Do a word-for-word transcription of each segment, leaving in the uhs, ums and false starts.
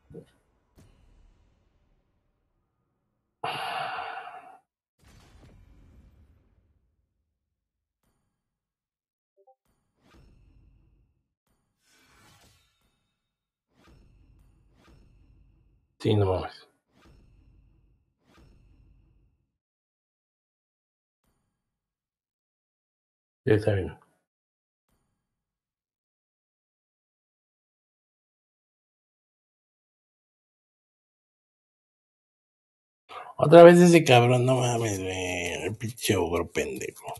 Sí, no mames. Ya está bien. Otra vez ese cabrón, no mames, güey. El pinche ogro pendejo.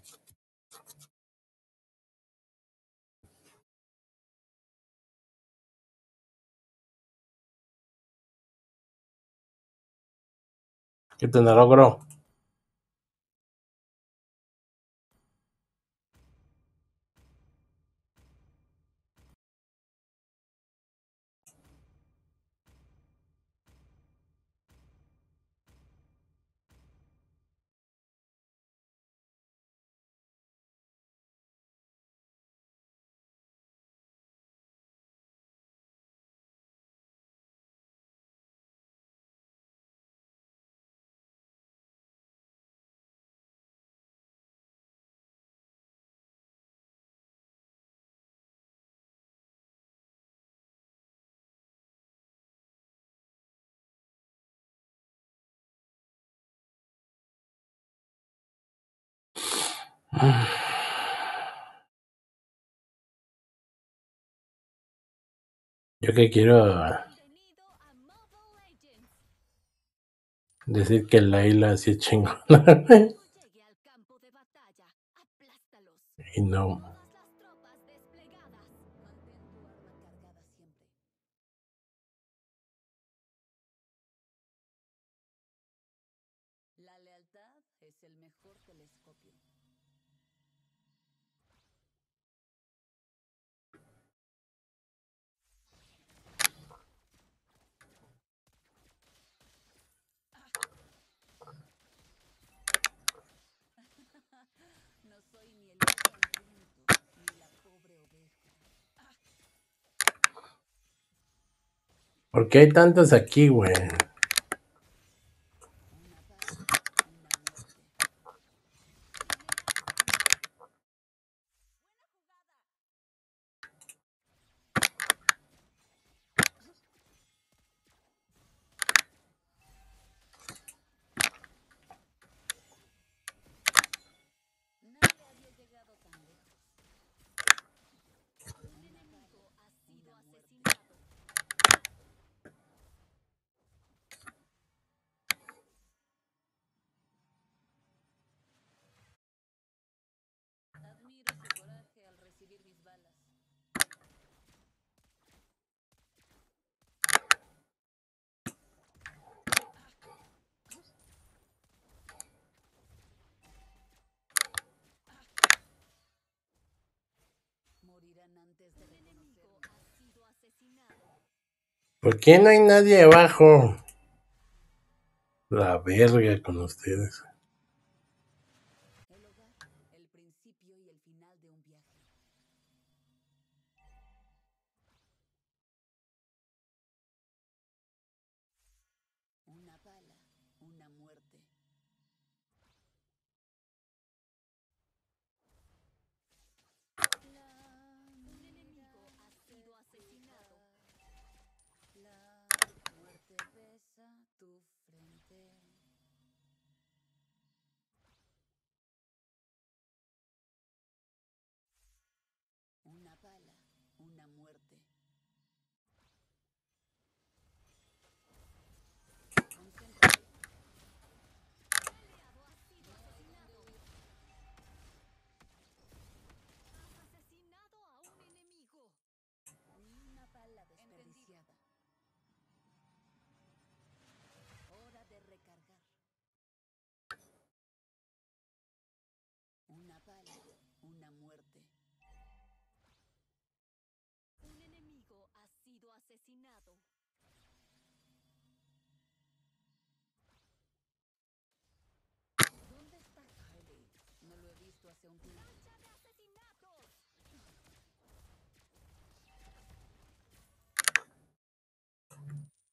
¿Qué te ogro? Yo que quiero decir que Layla sí es chingona. Y no. La lealtad es el mejor telescopio. No soy ni el oso hambriento, ni la pobre oveja. ¿Por qué hay tantos aquí, güey? Una bala, una muerte. Nadie había llegado tan lejos. Un enemigo ha sido asesinado. Admiro su coraje al recibir mis balas. Morirán antes de reconocerme. Un enemigo ha sido asesinado. ¿Por qué no hay nadie abajo? La verga con ustedes. El hogar, el principio y el final de un viaje. Una bala, una muerte. Un enemigo ha sido asesinado. La muerte besa tu frente. Una bala, una muerte. Concéntrate. Un aliado ha sido asesinado. Has asesinado a un enemigo. Ni una bala desperdiciada. Hora de recargar. Una bala, una muerte. Un enemigo ha sido asesinado. ¿Dónde está Kylie? No lo he visto hace un tiempo. ¡Racha de asesinatos!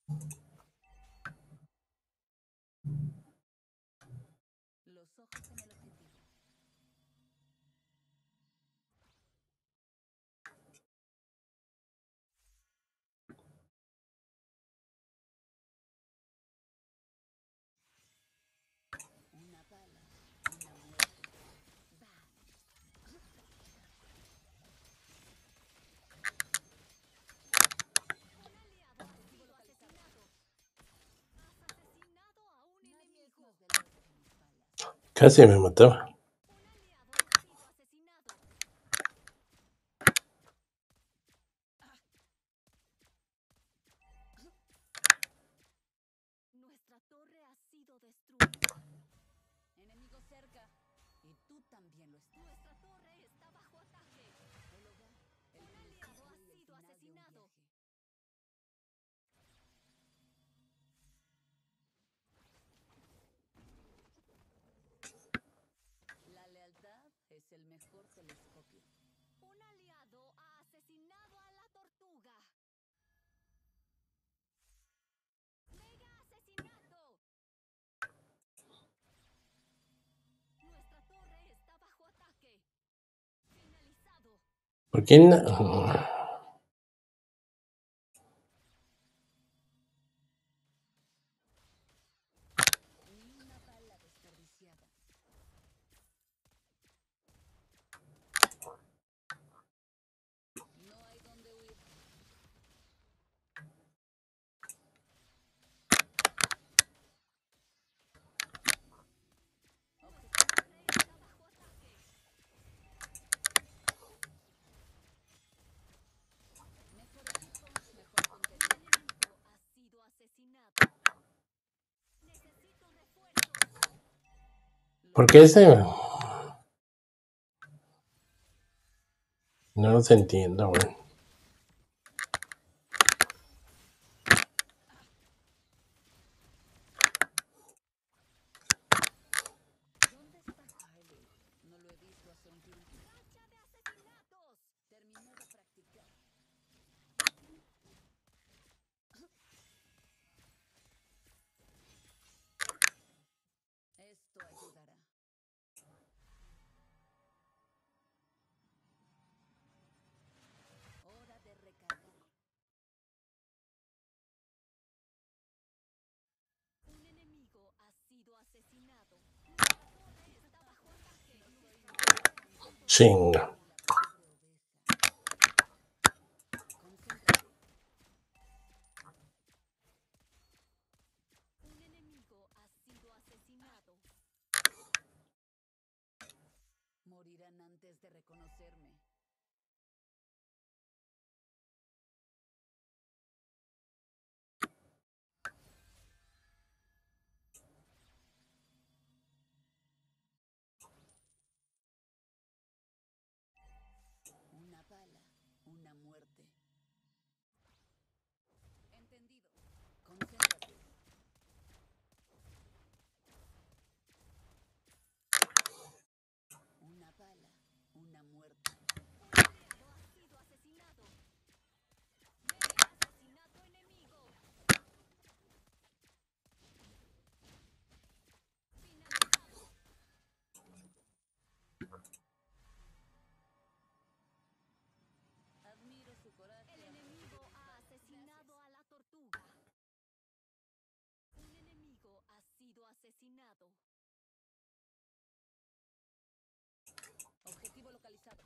Los ojos en el objetivo. Una bala, una muerte. Va. Un aliado ha sido asesinado. Has asesinado a un Nadie es enemigo. más veloz que mis balas. Casi me mataba. Un aliado ha sido asesinado. Nuestra torre ha sido destruida. Enemigo cerca. Y tú también lo estás. Nuestra torre está bajo ataque. El hogar, el Un aliado ha principio y el sido final de un asesinado. viaje. La lealtad es el mejor telescopio. Un aliado ha asesinado a la tortuga. ¡Mega asesinato! Nuestra torre está bajo ataque. Finalizado. ¿Por qué no? Ni una bala desperdiciada. No hay donde huir. Nuestra torre está bajo ataque. Mejor equipo, mejor puntería. Un enemigo ha sido asesinado. Necesito refuerzos. ¿Por qué ese? No los entiendo, güey. ¿Dónde está Harley? No lo he visto hace un tiempo. ¡Racha de asesinatos! Terminó de practicar. Esto ayudará. Hora de recargar. Un enemigo ha sido asesinado. Nuestra torre está bajo ataque. Nuestra torre ha sido Chinga. Y la pobre oveja. Concéntrate. Un enemigo ha sido asesinado. Morirán antes de reconocerme. Una bala, una muerte. Entendido. Concéntrate. Una bala, una muerte. Un aliado ha sido asesinado. Mega asesinato enemigo. Finalizado. Admiro su coraje. El a enemigo pesar de ha mis asesinado balas. a la tortuga. Un enemigo ha sido asesinado. Objetivo localizado.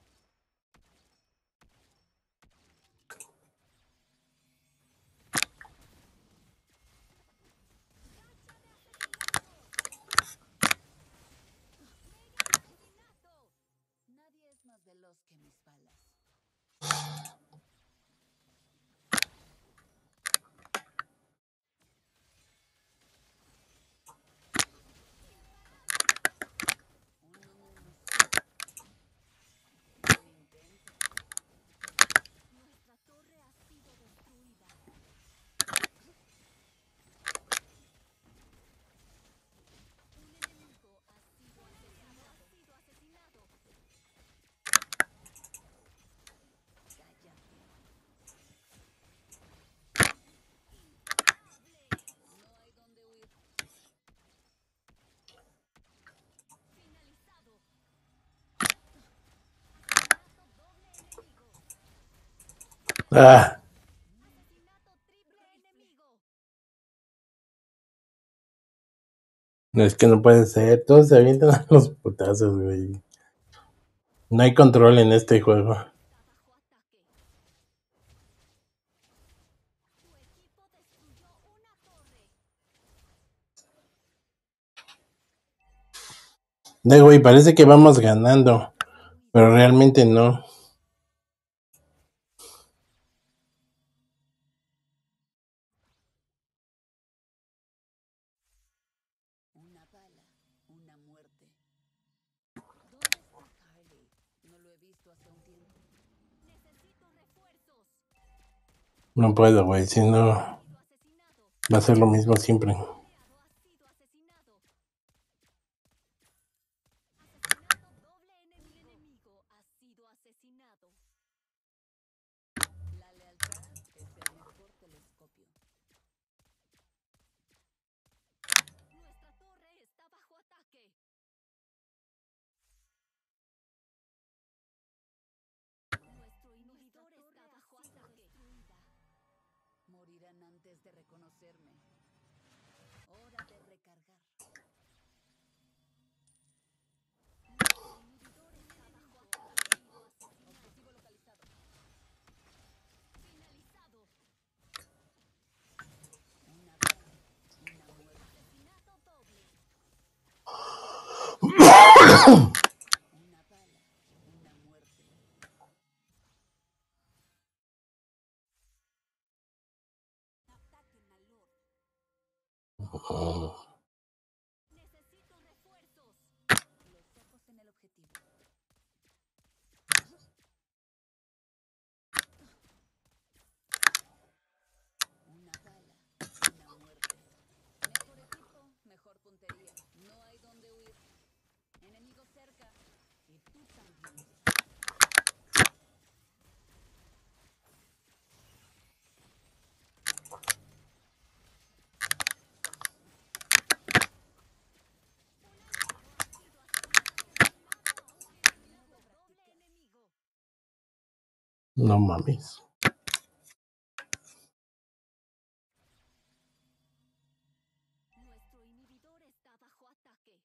¡Racha de asesinatos! ¡Mega asesinato! Nadie es más veloz que mis balas. Ah, Asesinato triple enemigo. no es que no puede ser. Todos se avientan a los putazos, güey. No hay control en este juego. Está bajo ataque. Tu equipo destruyó una torre. De güey, parece que vamos ganando, pero realmente no. Una bala, una muerte. ¿Dónde está Kylie? No lo he visto hace un tiempo. Necesito refuerzos. No puedo, güey. Si no, va Sido asesinado. a ser lo mismo siempre. Un aliado ha sido asesinado. Asesinato doble enemigo. Un enemigo ha sido asesinado. La lealtad es el mejor telescopio. Nuestra torre está bajo ataque. Nuestro inhibidor está bajo ataque. Morirán antes de reconocerme. Hora de recargar. Nuestro inhibidor está bajo ataque. Objetivo localizado. Finalizado. Una bala, una muerte. Asesinato doble. Una bala, una muerte. Ataquen al Lord. Oh, Necesito refuerzos. Los ojos en el objetivo. Una bala, una muerte. Mejor equipo, mejor puntería. No hay donde huir. Enemigo cerca. Y tú también. Un aliado ha sido asesinado. Asesinado a un enemigo. Doble enemigo. no mames. Nuestro inhibidor está bajo ataque.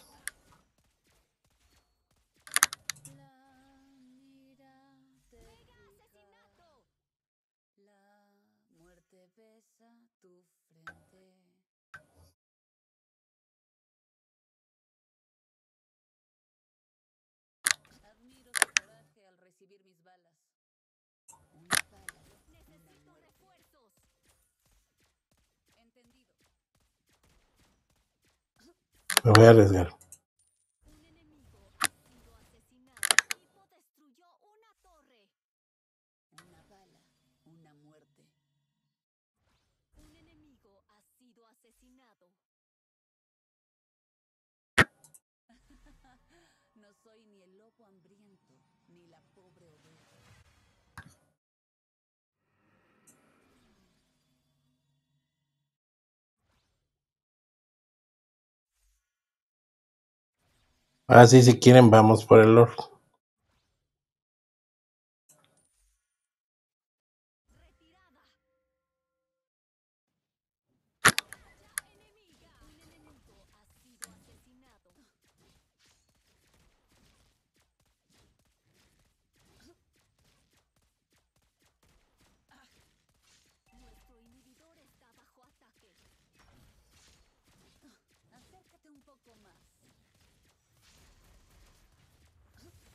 La mira te ¡Mega fija. asesinato! La muerte besa tu frente. Admiro su coraje al recibir mis balas. Una bala, una Necesito muerte. refuerzos. Entendido. Me voy a arriesgar. Un enemigo ha sido asesinado. Tu equipo destruyó una torre. Una bala, una muerte. Un enemigo ha sido asesinado. No soy ni el lobo hambriento, ni la pobre oveja. Ah, sí, si quieren, vamos por el Lord. Retirada. Batalla enemiga. Un enemigo ha sido asesinado. Nuestro inhibidor está bajo ataque. Acércate un poco más.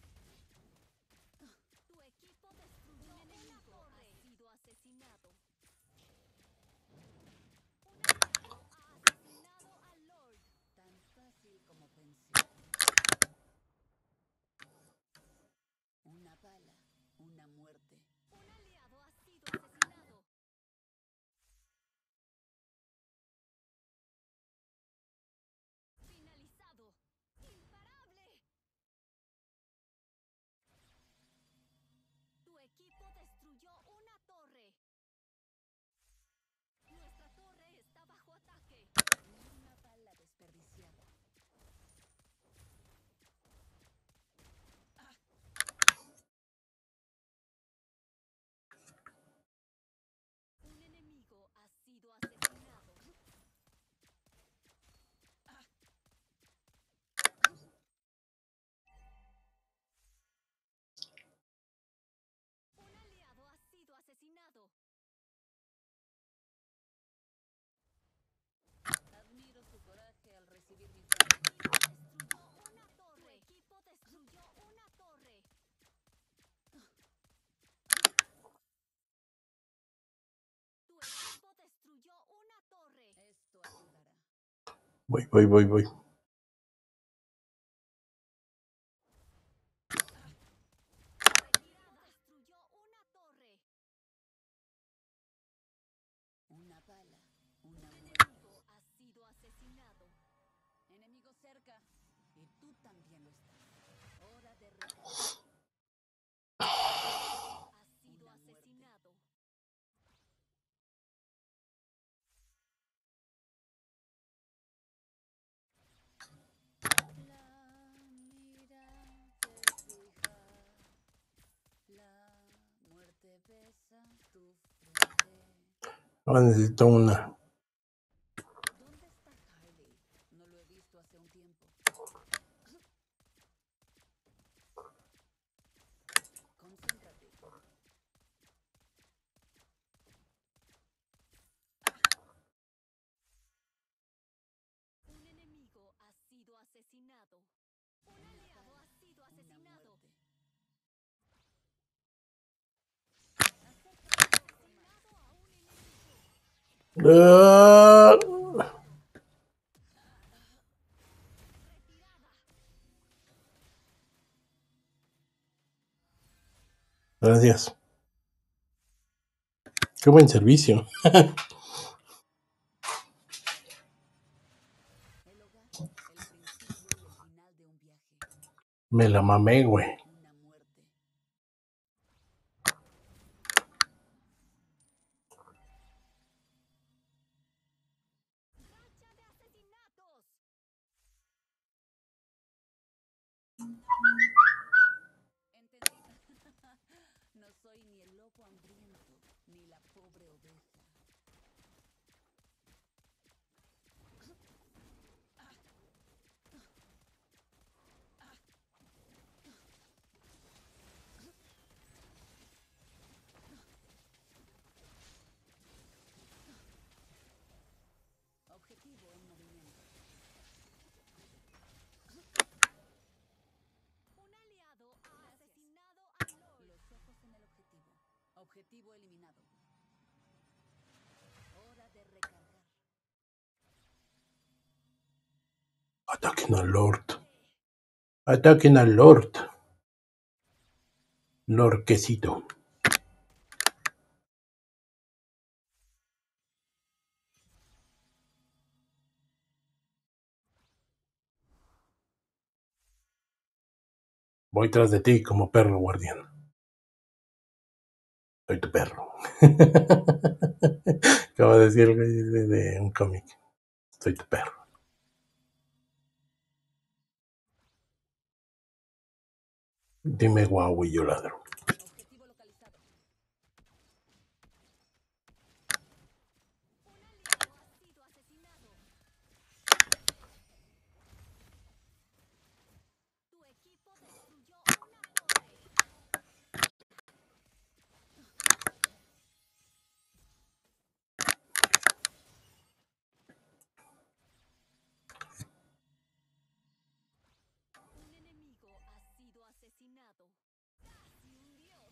Esto ayudará. Voy, voy, voy, voy. Destruyó una torre. Una bala, una Un muerte. enemigo ha sido asesinado. Enemigo cerca. Y tú también lo estás. Hora de recargar. Ha sido Una muerte. asesinado. La mira te fija. La muerte besa tu frente. Ahora necesito una. ¿Dónde está Kylie? No lo he visto hace un tiempo. Concéntrate. Un enemigo ha sido asesinado. Un aliado ha sido Una asesinado. muerte. Asesinado a un enemigo. ¡Ah! Retirada. Gracias. Qué buen servicio. El hogar, el principio y el final de un viaje. Me la mamé, güey. Una muerte. Racha de asesinatos. Entendí. No soy ni el lobo hambriento, ni la pobre oveja. Objetivo en movimiento. Un aliado ha asesinado a Lord. Los ojos en el objetivo. Objetivo eliminado. Hora de recargar. Ataquen al Lord. Ataquen al Lord. Lorquecito. Voy tras de ti como perro guardián. Soy tu perro. Acabo de decir el güey de, de un cómic. Soy tu perro. Dime guau y yo ladro. Objetivo localizado. Un aliado ha sido asesinado. Tu equipo destruyó una torre. Un enemigo ha sido asesinado. Casi un dios.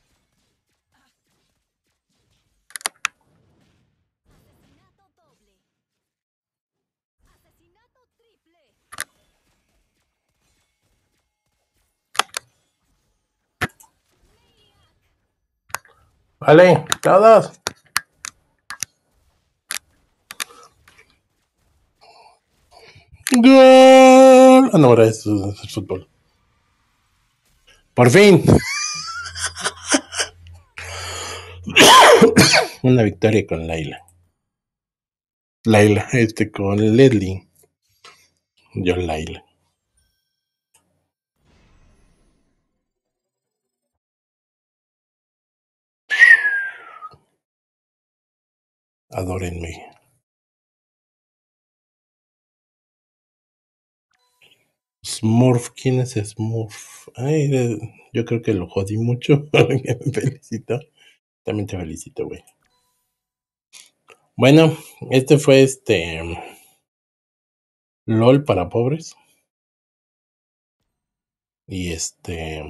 Asesinato doble. Asesinato triple. Maniac. Vale, todos. ¡Gol! Ah, no, ahora es, es fútbol. Por fin. Una victoria con Laila. Laila, este con Leslie. Yo Laila. Adórenme. Smurf, ¿quién es Smurf? Ay, eh, yo creo que lo jodí mucho. Me felicito. También te felicito, güey. Bueno, este fue este LOL para pobres. Y este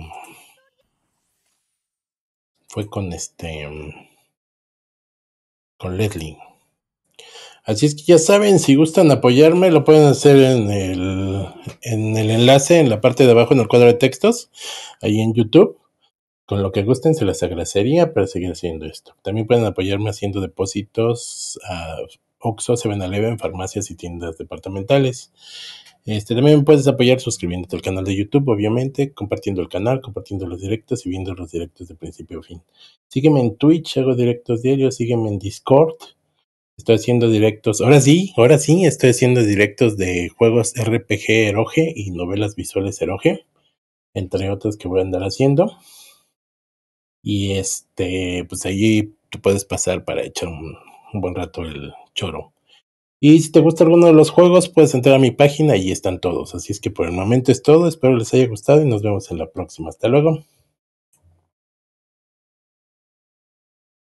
fue con este con Leslie. Así es que ya saben, si gustan apoyarme, lo pueden hacer en el, en el enlace, en la parte de abajo, en el cuadro de textos, ahí en YouTube. Con lo que gusten se les agradecería para seguir haciendo esto. También pueden apoyarme haciendo depósitos a Oxxo, seven eleven, farmacias y tiendas departamentales. Este, también puedes apoyar suscribiéndote al canal de YouTube, obviamente, compartiendo el canal, compartiendo los directos y viendo los directos de principio a fin. Sígueme en Twitch, hago directos diarios, sígueme en Discord. Estoy haciendo directos, ahora sí, ahora sí, estoy haciendo directos de juegos R P G eroge y novelas visuales eroge, entre otros que voy a andar haciendo. Y este, pues ahí tú puedes pasar para echar un, un buen rato el choro. Y si te gusta alguno de los juegos, puedes entrar a mi página y están todos. Así es que por el momento es todo. Espero les haya gustado y nos vemos en la próxima. Hasta luego.